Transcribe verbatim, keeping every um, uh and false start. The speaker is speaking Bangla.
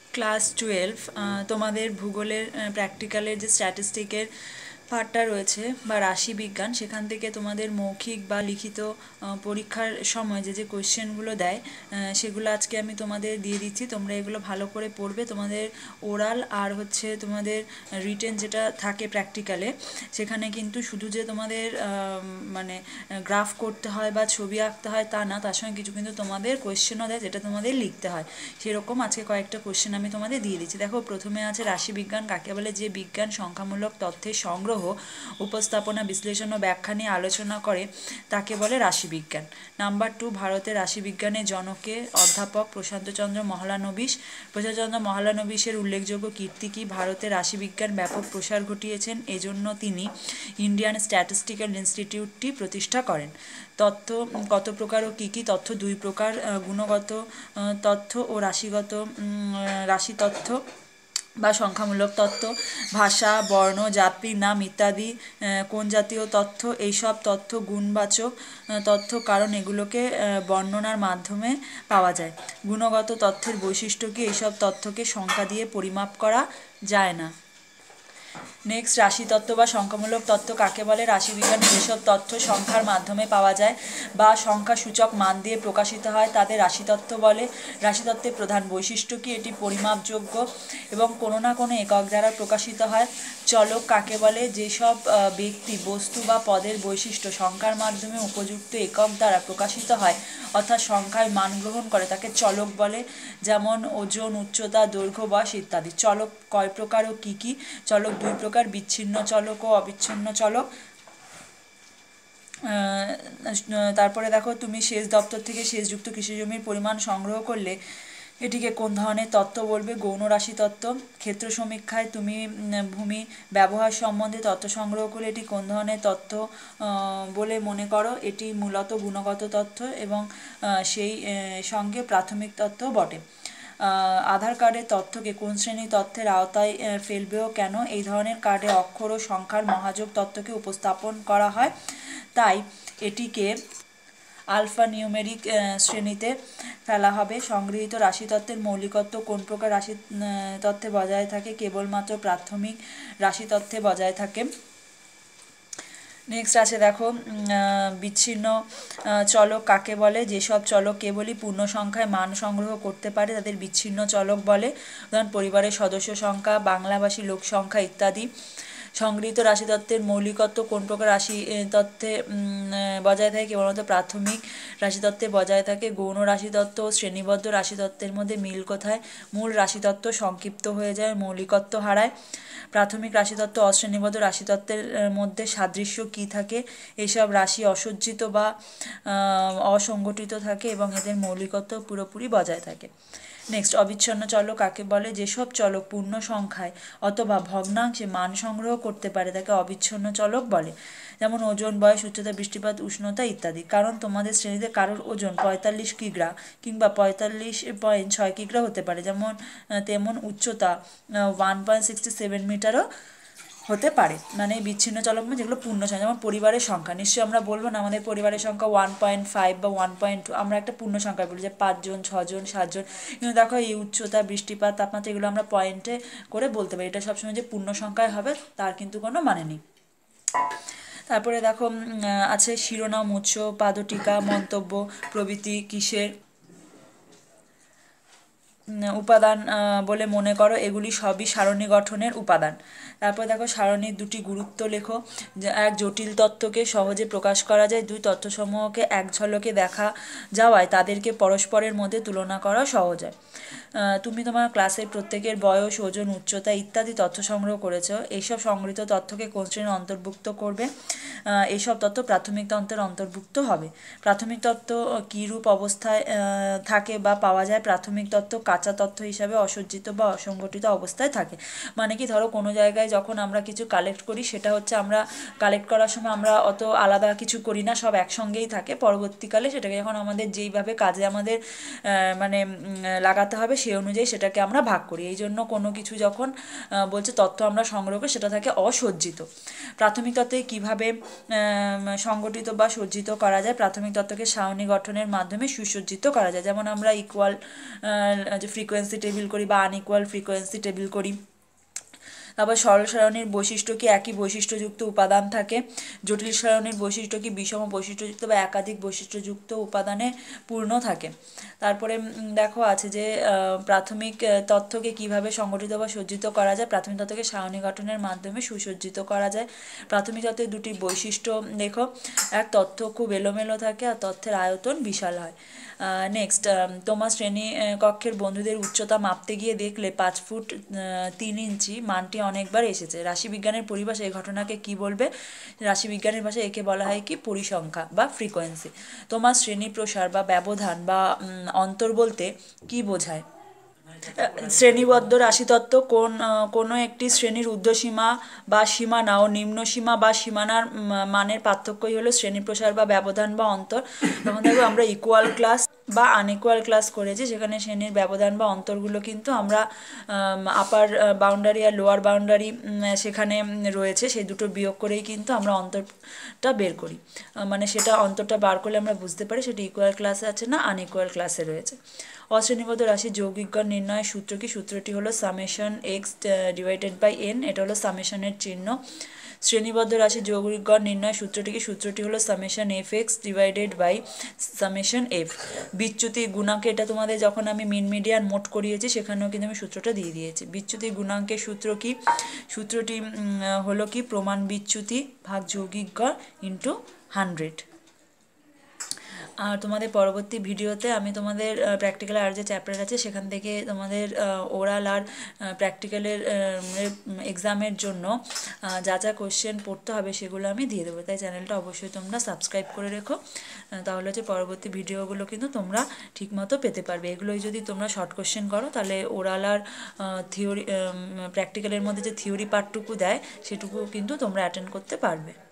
ক্লাস টুয়েলভ তোমাদের ভূগোলের প্র্যাকটিক্যালের যে স্ট্যাটিস্টিকের পার্টটা রয়েছে বা রাশি বিজ্ঞান, সেখান থেকে তোমাদের মৌখিক বা লিখিত পরীক্ষার সময় যে যে কোয়েশ্চেনগুলো দেয় সেগুলো আজকে আমি তোমাদের দিয়ে দিচ্ছি। তোমরা এগুলো ভালো করে পড়বে। তোমাদের ওরাল আর হচ্ছে তোমাদের রিটেন যেটা থাকে প্র্যাকটিক্যালে, সেখানে কিন্তু শুধু যে তোমাদের মানে গ্রাফ করতে হয় বা ছবি আঁকতে হয় তা না, তার সঙ্গে কিছু কিন্তু তোমাদের কোয়েশ্চেনও দেয় যেটা তোমাদের লিখতে হয়। সেরকম আজকে কয়েকটা কোয়েশ্চেন আমি তোমাদের দিয়ে দিচ্ছি। দেখো, প্রথমে আছে রাশিবিজ্ঞান কাকে বলে। যে বিজ্ঞান সংখ্যামূলক তথ্যের সংগ্রহ, উপস্থাপনা, বিশ্লেষণ ও ব্যাখ্যা নিয়ে আলোচনা করে তাকে বলে রাশিবিজ্ঞান। নাম্বার টু, ভারতের রাশিবিজ্ঞানের জনকে অধ্যাপক প্রশান্তচন্দ্র মহলানবিশ। প্রশান্তচন্দ্র মহলানবিশের উল্লেখযোগ্য কীর্তি কি? ভারতের রাশিবিজ্ঞান ব্যাপক প্রসার ঘটিয়েছেন, এজন্য তিনি ইন্ডিয়ান স্ট্যাটিস্টিক্যাল ইনস্টিটিউটটি প্রতিষ্ঠা করেন। তথ্য কত প্রকার ও কী কী? তথ্য দুই প্রকার, গুণগত তথ্য ও রাশিগত রাশি তথ্য বা সংখ্যামূলক তথ্য। ভাষা, বর্ণ, জাতি, নাম ইত্যাদি কোন জাতীয় তথ্য? এইসব তথ্য গুণবাচক তথ্য, কারণ এগুলোকে বর্ণনার মাধ্যমে পাওয়া যায়। গুণগত তথ্যের বৈশিষ্ট্য কি? এইসব তথ্যকে সংখ্যা দিয়ে পরিমাপ করা যায় না। নেক্সট, রাশিতত্ত্ব বা সংখ্যামূলক তত্ত্ব কাকে বলে? রাশিবিজ্ঞানে যেসব তথ্য সংখ্যার মাধ্যমে পাওয়া যায় বা সংখ্যাসূচক মান দিয়ে প্রকাশিত হয় তাদের রাশিতত্ত্ব বলে। রাশিতত্ত্বের প্রধান বৈশিষ্ট্য কি? এটি পরিমাপযোগ্য এবং কোনো না কোনো একক দ্বারা প্রকাশিত হয়। চলক কাকে বলে? যেসব ব্যক্তি, বস্তু বা পদের বৈশিষ্ট্য সংখ্যার মাধ্যমে উপযুক্ত একক দ্বারা প্রকাশিত হয় অর্থাৎ সংখ্যায় মান গ্রহণ করে তাকে চলক বলে। যেমন ওজন, উচ্চতা, দৈর্ঘ্য, বয়স ইত্যাদি। চলক কয় প্রকার ও কী কী? চলক দুই প্রকার, বিচ্ছিন্ন চলক ও অবিচ্ছিন্ন চলক। তারপরে দেখো, তুমি সেচ দপ্তর থেকে সেচযুক্ত কৃষিজমির পরিমাণ সংগ্রহ করলে এটিকে কোন ধরনের তত্ত্ব বলবে? গৌণ রাশি তত্ত্ব। ক্ষেত্র সমীক্ষায় তুমি ভূমি ব্যবহার সম্বন্ধে তথ্য সংগ্রহ করলে এটি কোন ধরনের তথ্য বলে মনে করো? এটি মূলত গুণগত তথ্য এবং সেই সঙ্গে প্রাথমিক তথ্য বটে। আধার কার্ডের তথ্যকে কোন শ্রেণীর তথ্যের আওতায় ফেলবে ও কেন? এই ধরনের কার্ডে অক্ষর ও সংখ্যার মহাযোগ তথ্যকে উপস্থাপন করা হয়, তাই এটিকে আলফা নিউমেরিক শ্রেণীতে ফেলা হবে। সংগৃহীত রাশিতত্ত্বের মৌলিকত্ব কোন প্রকার রাশি তত্ত্বে বজায় থাকে? কেবলমাত্র প্রাথমিক রাশিতত্ত্বে বজায় থাকে। নেক্সট আছে দেখো, বিচ্ছিন্ন চলক কাকে বলে? যেসব চলক কেবলই পূর্ণ সংখ্যায় মান সংগ্রহ করতে পারে তাদের বিচ্ছিন্ন চলক বলে। উদাহরণ, পরিবারের সদস্য সংখ্যা, বাংলাভাষী লোক সংখ্যা ইত্যাদি। সংগৃহীত রাশিতত্ত্বের মৌলিকত্ব কোন প্রকার রাশি তত্ত্বে বজায় থাকে? কেবলমাত্র প্রাথমিক রাশিতত্ত্বে বজায় থাকে। গৌণ রাশিতত্ত্ব ও শ্রেণীবদ্ধ রাশিতত্ত্বের মধ্যে মিল কোথায়? মূল রাশিতত্ত্ব সংক্ষিপ্ত হয়ে যায়, মৌলিকত্ব হারায়। প্রাথমিক রাশিতত্ত্ব অশ্রেণীবদ্ধ রাশিতত্ত্বের মধ্যে সাদৃশ্য কী থাকে? এসব রাশি অসজ্জিত বা অসংগঠিত থাকে এবং এদের মৌলিকত্ব পুরোপুরি বজায় থাকে। নেক্সট, অবিচ্ছিন্ন চলক কাকে বলে? যেসব চলক পূর্ণ সংখ্যায় অথবা ভগ্নাংশে মান সংগ্রহ করতে পারে তাকে অবিচ্ছিন্ন চলক বলে। যেমন ওজন, বয়স, উচ্চতা, বৃষ্টিপাত, উষ্ণতা ইত্যাদি। কারণ তোমাদের শ্রেণীতে কারোর ওজন পঁয়তাল্লিশ কিগ্রা কিংবা পঁয়তাল্লিশ পয়েন্ট ছয় কিগ্রা হতে পারে, যেমন তেমন উচ্চতা ওয়ান পয়েন্ট সিক্সটি সেভেন মিটারও হতে পারে। মানে বিচ্ছিন্ন চলক মানে যেগুলো পূর্ণ সংখ্যা। যেমন পরিবারের সংখ্যা, নিশ্চয়ই আমরা বলবো না আমাদের পরিবারের সংখ্যা ওয়ান পয়েন্ট ফাইভ বা ওয়ান পয়েন্ট টু, আমরা একটা পূর্ণ সংখ্যা বলি যে পাঁচজন, ছজন, সাতজন। কিন্তু দেখো, এই উচ্চতা, বৃষ্টিপাত, তাপমাত্রা এগুলো আমরা পয়েন্টে করে বলতে পারি। এটা সবসময় যে পূর্ণ সংখ্যায় হবে তার কিন্তু কোনো মানে নেই। তারপরে দেখো আছে শিরোনাম, উৎস, পাদটিকা, মন্তব্য প্রভৃতি কিসের উপাদান বলে মনে করো? এগুলি সবই সারণী গঠনের উপাদান। তারপর দেখো, সারণীর দুটি গুরুত্ব লেখো। এক, জটিল তথ্যকে সহজে প্রকাশ করা যায়। দুই, তথ্যসমূহকে এক ঝলকে দেখা যাওয়ায় তাদেরকে পরস্পরের মধ্যে তুলনা করা সহজ হয়। তুমি তোমার ক্লাসের প্রত্যেকের বয়স, ওজন, উচ্চতা ইত্যাদি তথ্য সংগ্রহ করেছো। এইসব সংগৃহীত তথ্যকে কোন শ্রেণীর অন্তর্ভুক্ত করবে? এইসব তথ্য প্রাথমিক তন্ত্রের অন্তর্ভুক্ত হবে। প্রাথমিক তত্ত্ব কী রূপ অবস্থায় থাকে বা পাওয়া যায়? প্রাথমিক তত্ত্ব কাঁচা তথ্য হিসাবে অসজ্জিত বা অসংগঠিত অবস্থায় থাকে। মানে কি, ধরো কোনো জায়গায় যখন আমরা কিছু কালেক্ট করি, সেটা হচ্ছে আমরা কালেক্ট করার সময় আমরা অত আলাদা কিছু করি না, সব একসঙ্গেই থাকে। পরবর্তীকালে সেটাকে যখন আমাদের যেইভাবে কাজে আমাদের মানে লাগাতে হবে সেই অনুযায়ী সেটাকে আমরা ভাগ করি। এই জন্য কোনো কিছু যখন বলছে তথ্য আমরা সংগ্রহ করি সেটা থাকে অসজ্জিত। প্রাথমিক তত্ত্বে কীভাবে সংগঠিত বা সজ্জিত করা যায়? প্রাথমিক তত্ত্বকে সারণী গঠনের মাধ্যমে সুসজ্জিত করা যায়। যেমন আমরা ইকুয়াল যে ফ্রিকোয়েন্সি টেবিল করি বা আনইকুয়াল ফ্রিকোয়েন্সি টেবিল করি। তারপর সরল সারণীর বৈশিষ্ট্য কি একই বৈশিষ্ট্যযুক্ত উপাদান থাকে। জটিল সারণীর বৈশিষ্ট্য কি বিষম বৈশিষ্ট্যযুক্ত বা একাধিক বৈশিষ্ট্যযুক্ত উপাদানে পূর্ণ থাকে। তারপরে দেখো আছে যে প্রাথমিক তথ্যকে কিভাবে সংগঠিত বা সজ্জিত করা যায়। প্রাথমিক তথ্যকে সারণী গঠনের মাধ্যমে সুসজ্জিত করা যায়। প্রাথমিক তথ্যের দুটি বৈশিষ্ট্য দেখো, এক তথ্য খুব এলোমেলো থাকে আর তথ্যের আয়তন বিশাল হয়। নেক্সট, তোমার শ্রেণী কক্ষের বন্ধুদের উচ্চতা মাপতে গিয়ে দেখলে পাঁচ ফুট তিন ইঞ্চি মানটি অনেকবার এসেছে। রাশিবিজ্ঞানের পরিভাষায় এই ঘটনাকে কি বলবে? রাশিবিজ্ঞানের ভাষায় একে বলা হয় কি পরিসংখ্যা বা ফ্রিকোয়েন্সি। তোমার শ্রেণী প্রসার বা ব্যবধান বা অন্তর বলতে কি বোঝায়? শ্রেণীবদ্ধ রাশিতত্ত্ব কোন কোনো একটি শ্রেণীর ঊর্ধ্বসীমা বা সীমানা ও নিম্নসীমা বা সীমানার মানের পার্থক্যই হলো শ্রেণী প্রসার বা ব্যবধান বা অন্তর। তখন দেখো আমরা ইকুয়াল ক্লাস বা আনইকুয়াল ক্লাস করেছি, সেখানে শ্রেণীর ব্যবধান বা অন্তরগুলো কিন্তু আমরা আপার বাউন্ডারি আর লোয়ার বাউন্ডারি সেখানে রয়েছে, সেই দুটো বিয়োগ করেই কিন্তু আমরা অন্তরটা বের করি। মানে সেটা অন্তরটা বার করলে আমরা বুঝতে পারি সেটা ইকুয়াল ক্লাসে আছে না আনইকুয়াল ক্লাসে রয়েছে। অশ্রেণীবদ্ধ রাশির যৌগিক গড় নির্ণয়ের সূত্র কি? সূত্রটি হলো summation x divided by n, এটা হলো সামেশনের চিহ্ন। শ্রেণীবদ্ধ রাশির যৌগিক গড় নির্ণয়ের সূত্রটি কি? সূত্রটি হলো summation f x divided by summation f. বিচ্যুতি গুণাঙ্ক, এটা তোমাদের যখন আমি মিন মিডিয়ান মোট করিয়েছি সেখানেও কিন্তু আমি সূত্রটা দিয়ে দিয়েছি। বিচ্যুতি গুণাঙ্কের সূত্র কি? সূত্রটি হলো কি প্রমাণ বিচ্যুতি ভাগ যৌগিক গড় ইন্টু হান্ড্রেড। আর তোমাদের পরবর্তী ভিডিওতে আমি তোমাদের প্র্যাকটিক্যাল আর যে চ্যাপ্টার আছে সেখান থেকে তোমাদের ওরাল আর প্র্যাকটিক্যালের এক্সামের জন্য যা যা কোশ্চেন পড়তে হবে সেগুলো আমি দিয়ে দেবো, তাই চ্যানেলটা অবশ্যই তোমরা সাবস্ক্রাইব করে রেখো, তাহলে হচ্ছে পরবর্তী ভিডিওগুলো কিন্তু তোমরা ঠিকমতো পেতে পারবে। এগুলোই যদি তোমরা শর্ট কোশ্চেন করো তাহলে ওরাল আর থিওরি প্র্যাকটিক্যালের মধ্যে যে থিওরি পার্টটুকু দেয় সেটুকু কিন্তু তোমরা অ্যাটেন্ড করতে পারবে।